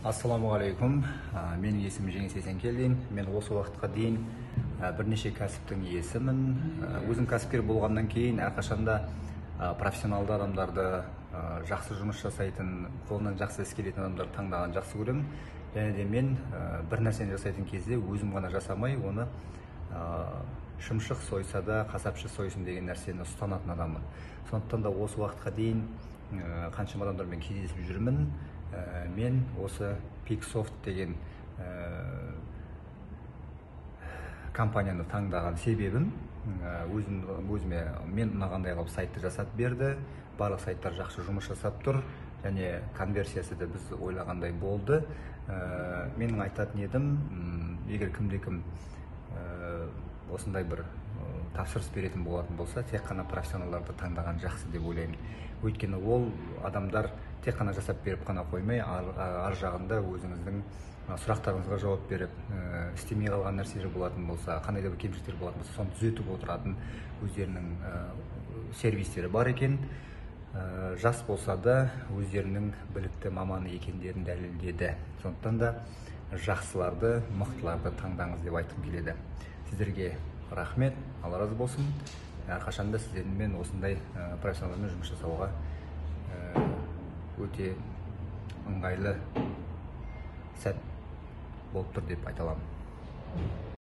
Ассаламағалейкум. Менің есімім Жеңіс Есенкелдин. Мен осы уақытқа дейін бірнеше кәсіптің иесімін. Өзім кәсіпкер болғаннан кейін әрқашанда профессионалды адамдарды, жақсы жұмыс жасайтын, қолынан жақсы іс келетін адамдарды таңдаған жақсы көремін. Және де мен бір нәрсені жасайтын кезде өзім ғана жасамай, оны шымшық сойса да қасапшы сойсын деген нәрсені ұстанатын адаммын. Сондықтан да осы уақытқа дейін қаншама адамдармен кездесіп жүрмін. Мен осы Пиксофт деген компанияны таңдаған себебім өзіме мен ұнағандай қылып сайтты жасап берді. Барлық сайттар жақсы жұмыс жасап тұр, және конверсиясы да біз ойлағандай болды. Менің айтатын едім, егер кімде-кім осындай бір тапсырыс беретін болатын болса, тек қана профессионалдарды таңдаған жақсы деп ойлаймын. Өйткені ол адамдар тек қана жасап беріп қана қоймай, ар жағында өзіңіздің сұрақтарыңызға жауап беріп, істемей қалған нәрселер болатын болса, қандай да бір кемшіліктер болатын болса, соны түзетіп отыратын өздерінің сервистері бар екен. Жас болса да өздерінің білікті маманы екендерін дәлелдеді. Сондықтан да жақсыларды, мықтыларды таңдаңыз деп айтқым келеді. Сіздерге рахмет, Алла разы болсын. Әрқашанда сіздермен осындай профессионалдармен жұмыс жасауға өте ыңғайлы сәт болып тұр деп айта аламын.